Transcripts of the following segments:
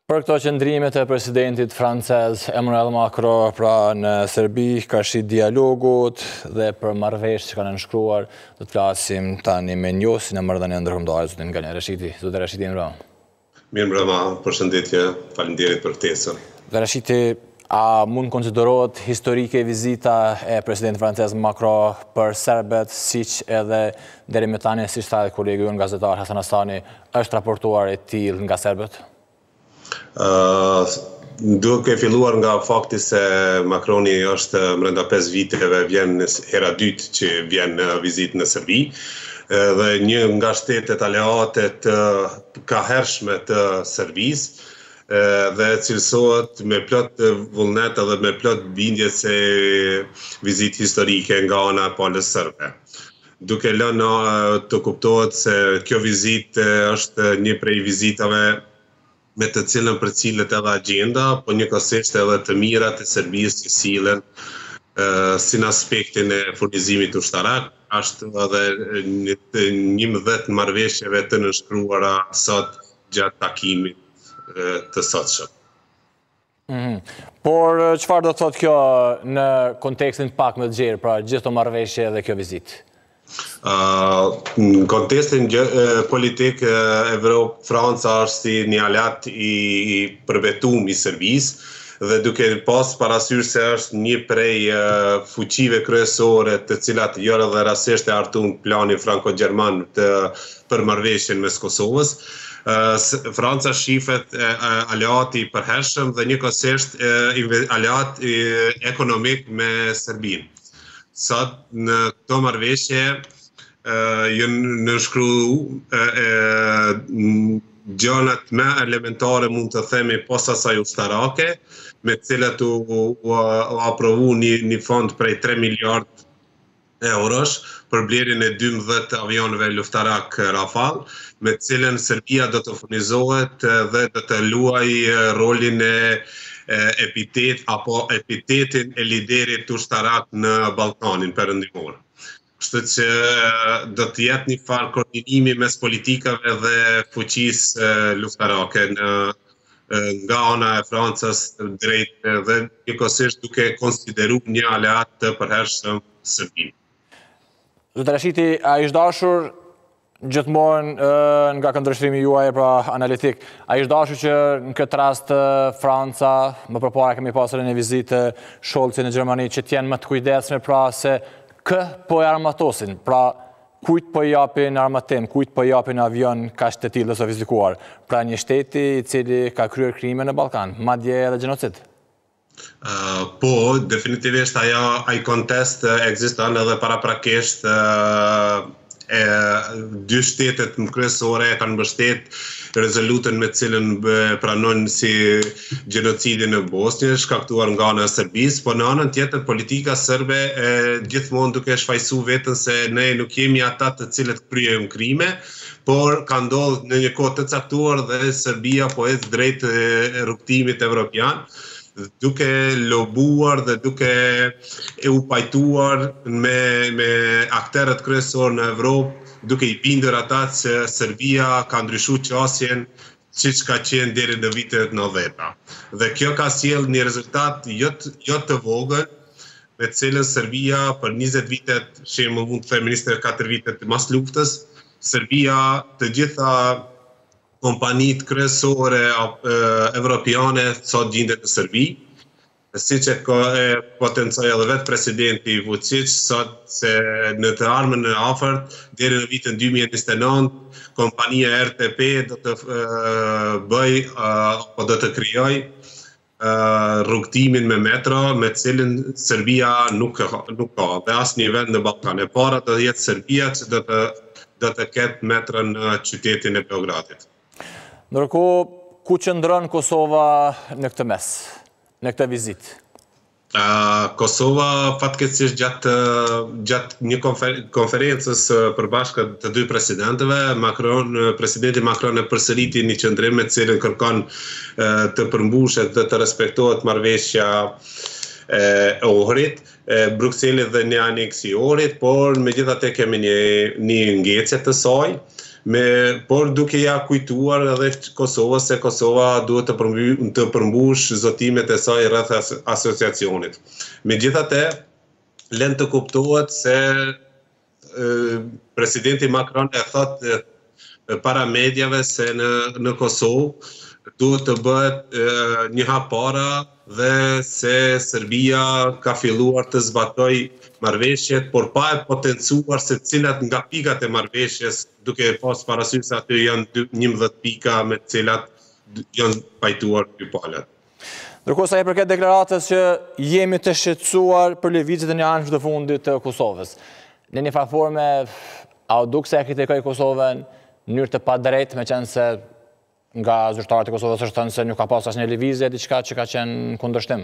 Për këto qëndrimet e presidentit francez Emmanuel Macron pra në Serbi, ka shi dialogut dhe për marrëveshje që kanë nënshkruar, do të flasim tani me njosin e marrëdhënieve ndërkombëtare, zotin Gani Rashiti. Zotin Rashiti, mirëmbrëma. Mirëmbrëma, përshëndetje, faleminderit për ftesën. Zotin Rashiti, a mund konsiderohet historike vizita e presidentit francez Macron për serbet, siç edhe deri më tani, siç tha kolegu ynë gazetar Hasan Asani, është raportuar e tillë nga serbët? Duke filluar nga fakti se Macroni është brenda 5 viteve vjen hera dytë që vjen në vizitë në Serbi dhe një nga shtetet aleate ka hershme të Serbisë dhe cilësohet me plot vullnet dhe me plot bindje se vizitë historike nga ana e palës serbe. Duke lënë të kuptohet se kjo vizitë është një prej vizitave me të cilën përcillet edhe agenda, po njëkohësisht edhe të mirat e Serbisë që sillen si në aspektin e furnizimit ushtarak, ashtu edhe 11 marrëveshjeve të nënshkruara sot gjatë takimit të sotshëm. Por çfarë do të thotë kjo në kontekstin pak më të gjerë, pra gjithë këto marrëveshje dhe kjo vizitë? Në kontekstin politik, Franca është si një aleat i përvetuar i Serbisë dhe duke pas parasysh se është një prej fuqive kryesore të cilat jo edhe rastësisht e hartuan planin franko-gjerman për marrëveshjen mes Kosovës, Franca shifet aleati i përhershëm dhe njëkohësisht aleat ekonomik me Serbinë. Sot në këto marrëveshje janë nënshkruar gjanat më elementare, mund të themi, posa asaj ushtarake, me të cilat u aprovu një fond prej 3 miliard eurosh për blerjen e 12 avionëve luftarak Rafale, me të cilën Serbia do të furnizohet dhe do të luajë rolin e epitetin e liderit ushtarak në Ballkanin perëndimor. Kështu që do të jetë një farë koordinimi mes politikave dhe fuqisë luftarake nga ana e Francës drejt dhe njëkohësisht duke konsideruar një aleat të përhershëm Serbinë. Zotë Rashiti, a ishte dashur gjithmonë nga këndvështrimi juaj pra analitik, a ishte dashur që në këtë rast Franca, më përpara kemi pasur një vizitë Scholzi në Gjermani, që t'jenë më të kujdesshme pra se kë po e armatosin, pra kujt po i japin armatim, kujt po i japin avion kaq të tillë sofistikuar, pra një shteti i cili ka kryer krime në Ballkan, madje edhe gjenocid. Po, definitivisht ai kontest ekziston edhe paraprakisht dy shtetet më kryesore kanë mbështet rezolutën me cilën pranojnë si gjenocidin në Bosnjë, shkaktuar nga ana e Serbisë, po në anën tjetër politika serbe gjithmonë duke shfaqsuar veten se ne nuk jemi ata të cilët kryejmë krime, por ka ndodhur në një kohë të caktuar dhe Serbia po ecë drejt rrugtimit evropian, duke lobuar dhe duke u pajtuar me aktorët kryesor në Evropë, duke i bindur ata se Serbia ka ndryshuar qasjen siç ka qenë deri në vitet 90. Dhe kjo ka sjellë një rezultat jo të vogël, me të cilën Serbia për 20 vitet, shembull mund të them 24 vitet mas luftës, Serbia të gjitha kompanitë kryesore evropiane sot gjendet në Serbi, siç e potencoi edhe vetë presidenti Vučić sot se në të ardhmen e afërt deri në vitin 2029 kompania RTP do të bëj apo do të krijoj rrugtimin me metro, me të cilën Serbia nuk ka dhe asnjë vend në Ballkan. E para do të jetë Serbia që do të ketë metro në qytetin e Beogradit. Ndërkohë, ku qëndron Kosova në këtë mes, në këtë vizitë? Kosova fatkeqësisht gjatë një konferencës përbashkët të dy presidentëve, presidenti Macron e përsëriti një qëndrim me të cilën kërkon të përmbushet dhe të respektohet marrëveshja e Ohrit, Bruxellit dhe një aneks i Ohrit, por megjithatë kemi një ngecje të saj. por duke ja kujtuar edhe Kosovës se Kosova duhet të përmbush zotimet e saj rreth asociacionit. Megjithatë, lën të kuptohet se presidenti Macron e thotë para medjave se në Kosovë duhet të bëhet një hap para dhe se Serbia ka filluar të zbatoj marrëveshjet, por pa e potencuar se cilat nga pikat e marrëveshjes, duke pas parasysh se aty janë 11 pika me të cilat janë pajtuar dy palët. Ndërkohë sa i përket deklaratës që jemi të shqetësuar për lëvizjet e një anësh të fundit të Kosovës. Në një farë a u duk se e kritikoi Kosovën në mënyrë të padrejtë, meqense se nga zyrtarët e Kosovës është thënë se nuk ka pas asnjë lëvizje, diçka që ka qenë kundërshtim?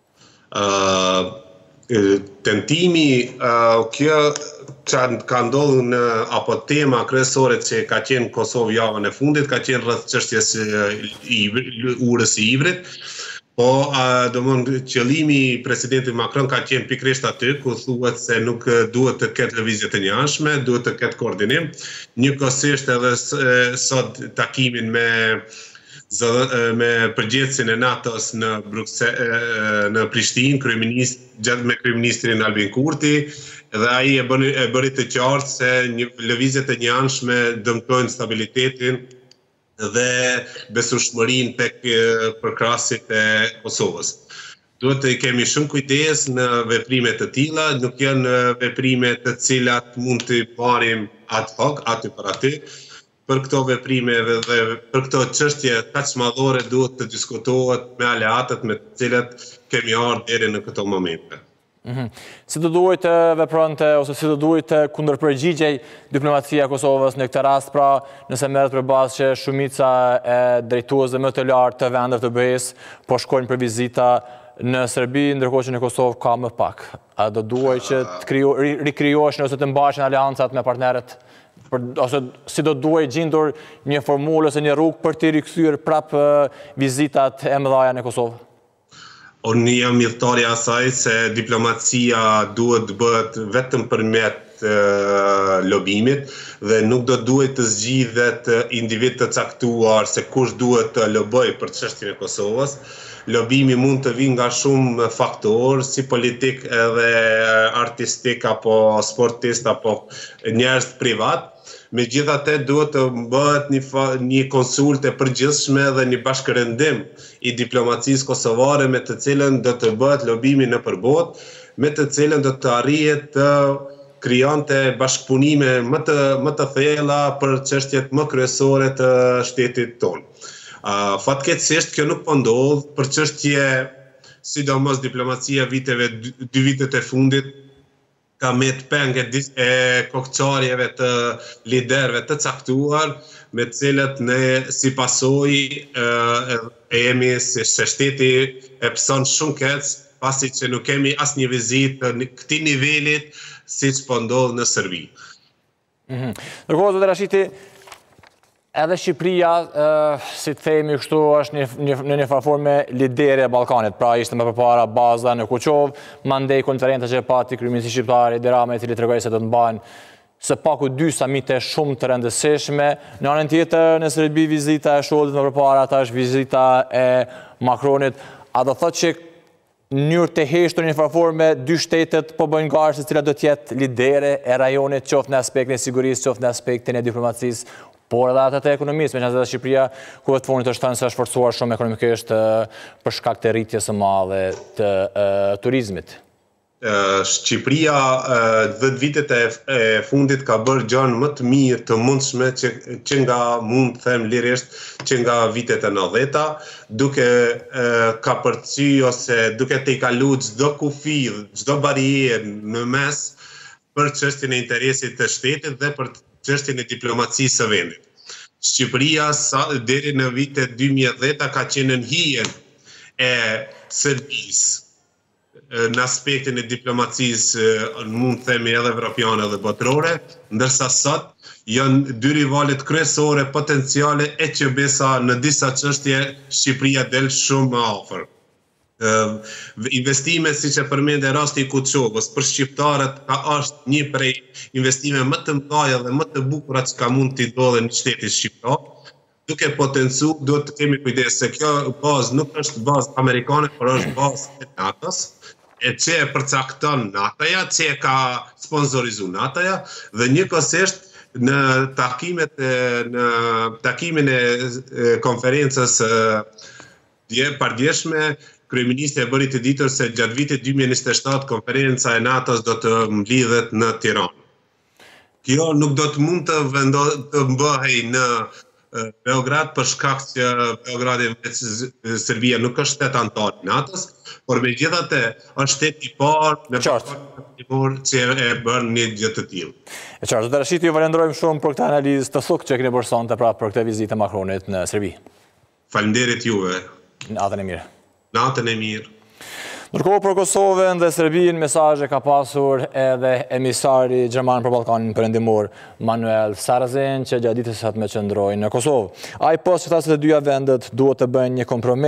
Tentimi, kjo që ka ndodhur apo tema kryesore që ka qenë Kosovë javën e fundit, ka qenë rreth çështjes urës së Ivrit. Po, qëllimi i presidentit Macron ka qenë pikërisht aty, ku thuhet se nuk duhet të ketë lëvizje të njëanshme, duhet të ketë koordinim. Njëkohësisht edhe sot takimin me përgjithësin e NATO-s në Prishtinë, me kryeministrin Albin Kurti, dhe ai e bëri të qartë se lëvizjet e njëanshme dëmtojnë stabilitetin dhe besueshmërinë tek përkrasit e Kosovës. Duhet të kemi shumë kujdes në veprime të tilla, nuk janë veprime të cilat mund të marrim ad hoc aty për aty. Për këto veprime dhe për këto çështje kaq madhore duhet të diskutohet me aleatët me të cilat kemi ardhur deri në këto momente. Si do duhet të vepronte ose si do duhet të kundërpërgjigjej diplomacia e Kosovës në këtë rast, pra nëse merret përballë që shumica e drejtuesve më të lartë të vendeve të BE-s po shkojnë për vizita në Serbi, ndërkohë që në Kosovë ka më pak? A do duhet që të rikrijoheshin ose të mbaheshin aleancat me partnerët? Ose si do duhet gjendur një formulë ose një rrugë për të rikthyer prapë vizitat e mëdha në Kosovë? Unë jam mirëtarja asaj se diplomacia duhet të bëhet vetëm përmet lobimit dhe nuk duhet të zgjidhet individ të caktuar se kush duhet të loboj për çështjen e Kosovës. Lobimi mund të vinë nga shumë faktorë, si politik edhe artistik apo sportist apo njerëz privat. Megjithatë duhet të bëhet një konsulte përgjithshme dhe një bashkërëndim i diplomacisë kosovare me të cilën do të bëhet lobimi nëpër botë, me të cilën do të arrihet të krijonte bashkëpunime më të thella për çështjet më kryesore të shtetit tonë. Fatkeqësisht kjo nuk po ndodh për çështje, sidomos diplomacia dy vitet e fundit ka met penge e kokçarjeve të liderëve të caktuar, me të cilët ne si pasojë jemi se shteti e pëson shumë keq, pasi që nuk kemi asnjë vizitë në këtij nivelit siç po ndodh në Serbi. Ndërkohë, zotër Rashiti, edhe Shqipëria, si të themi kështu, është në një farë lideri e Ballkanit, pra ishte më përpara baza në Kuqov, mandej konferenca që pati kryeministri shqiptar Edi Rama, i cili tregoi se do të mbahen së paku 2 samite shumë të rëndësishme. Në anën tjetër, në Serbi vizita e Scholzit më përpara, ata është vizita e Macronit. A do thotë që në mënyrë të heshtur një farë dy shtetet po bëjnë garë se cila do të jetë lidere e rajonit, qoftë në aspektin e sigurisë, qoftë në aspektin e diplomacisë, por edhe atë të ekonomisë, meqenëse edhe Shqipëria ku vetë fundit është thënë se është forcuar shumë ekonomikisht për shkak të rritjes së madhe të turizmit. Shqipëria 10 vitet e fundit ka bërë gjën më të mirë të mundshme që nga mund të them lirisht që nga vitet e 90-ta, duke ka përcy ose duke të i kalu çdo kufi, çdo barierë në mes për çështjen e interesit të shtetit dhe për çështjen e diplomacisë së vendit. Shqipëria deri në vitet 2010 ka qenë në hijen e Serbisë në aspektin e diplomacisë, mund të themi edhe evropiane dhe botërore, ndërsa sot janë dy rivalet kryesore potenciale e QB-sa në disa çështje Shqipëria del shumë më afër. investime si që përmende rasti i Kuçovës, për shqiptarët është një prej investime më të mëdha dhe më të bukura që ka mund t'i ndodhen në shtetin shqiptar. Duke potencu, duhet të kemi kujdes se kjo bazë nuk është bazë amerikane, por është bazë e NATO-s, e që e përcakton NATO-ja, që e ka sponsorizu NATO-ja, dhe njëkohësisht në takimin e konferencës pardjeshme, kryeministri e bëri të ditur se gjatë vitit 2027 konferenca e NATO-s do të mblidhet në Tiranë. Kjo nuk do të mund të mbahej në Beograd për shkak që Beogradi Serbia nuk është shtet antar i NATO-s, por megjithatë është shtet i parë në që e bën një gjë të tillë. E qartë, zotër Rashiti, ju falenderojmë shumë për këtë analizë të thukë që keni bërë sonte pra për këtë vizitë e Macronit në Serbi. Faleminderit juve. Natën e mirë. Natën e mirë. Ndërkohë për Kosovën dhe Serbinë mesazhe ka pasur edhe emisari gjerman për Ballkanin Perëndimor Manuel Sarazin, që gjatë ditës së sotme qëndroi në Kosovë. Ai poshtë që tha se të dyja vendet duhet të bëjnë një kompromis